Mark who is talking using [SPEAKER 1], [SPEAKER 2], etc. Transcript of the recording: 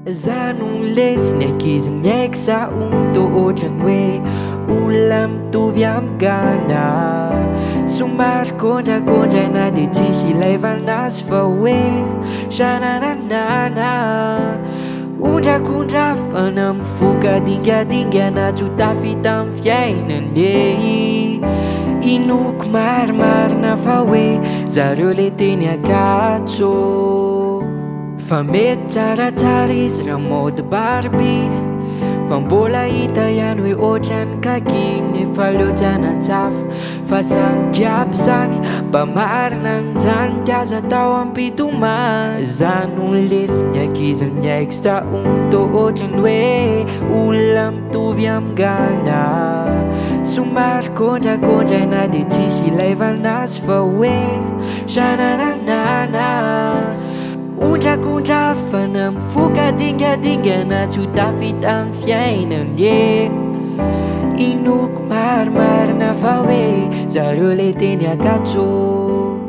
[SPEAKER 1] Zanon lesy ankizy naiky saonto ohatrany hoe olona mitovy am'gana. Somary kondrakondraina de tsisy ilaivanazy fa hoe sanananana. Ondrakondravana mivoaka dingadingana tsy ho tafita amin'ny fiainany. Inoko marimarina fa hoe zareo le teny agatso. Fa mety tsaratsara izy raha mode Barbie, fa mbola hita ihany hoe ohatrany kakiny efa leo tsanatsafa. Fa zany jiaby zany mba marina n'izany kaza tao ampitomany. Zanon lesy ny ankizy niaiky saonto ohatrany hoe olona mitovy am'gana. Somary kondrakondraina de tsisy ilaivanazy fa hoe sanananana. Ondrakondravana mivoaka dingadingana tsy ho tafita amin'ny fiainany. Inoko marimarina fa hoe zareo le teny agatso.